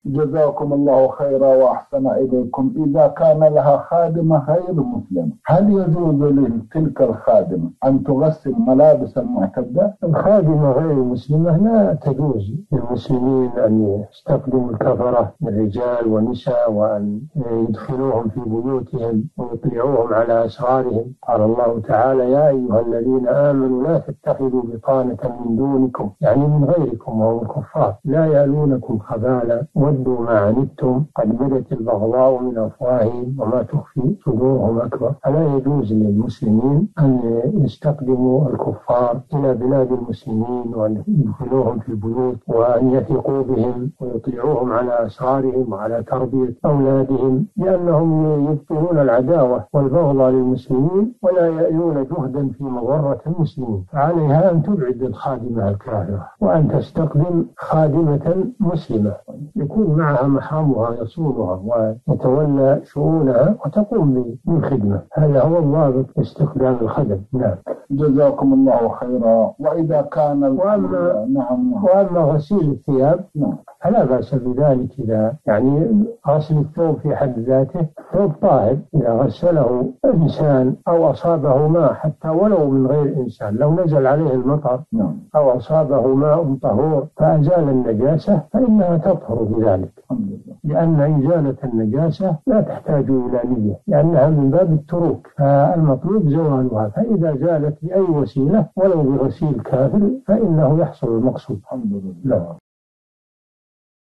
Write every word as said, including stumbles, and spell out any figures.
جزاكم الله خيرا وأحسن إليكم. إذا كان لها خادمة غير مسلمة، هل يجوز لتلك الخادمة أن تغسل ملابس المعتدة؟ الخادمة غير المسلمة لا تجوز للمسلمين أن يستخدموا الكفرة من رجال ونساء وأن يدخلوهم في بيوتهم ويطلعوهم على أسرارهم. قال الله تعالى: يا أيها الذين آمنوا لا تتخذوا بطانة من دونكم، يعني من غيركم وهم الكفار، لا يألونكم خبالا ودوا ما عنتم قد بدت البغضاء من أفواههم وما تخفي صدورهم أكبر. فلا يجوز للمسلمين أن يستخدموا الكفار إلى بلاد المسلمين وأن يدخلوهم في البيوت وأن يثقوا بهم ويطلعوهم على أسرارهم وعلى تربية أولادهم، لأنهم يبطلون العداوة والبغضاء للمسلمين ولا يألون جهدا في مضرة المسلمين. فعليها أن تبعد الخادمة الكافرة وأن تستخدم خادمة مسلمة يكون معها محرمها يصونها ويتولى شؤونها وتقوم بالخدمة. هذا هو الضابط استخدام الخدم. نعم. جزاكم الله خيرا. وإذا كان وأما, نعم. وأما غسيل الثياب نعم. فلا بأس بذلك. إذا يعني غسل الثوب في حد ذاته ثوب طاهر، إذا غسله إنسان أو أصابه ماء حتى ولو من غير إنسان، لو نزل عليه المطر نعم. أو أصابه ماء طهور فأزال النجاسة فإنها تطهر بذلك، لأن إزالة النجاسة لا تحتاج إلى نية لأنها من باب التروك، فالمطلوب زوالها. فإذا زالت بأي وسيلة ولو بغسيل كافر فإنه يحصل المقصود. الحمد لله.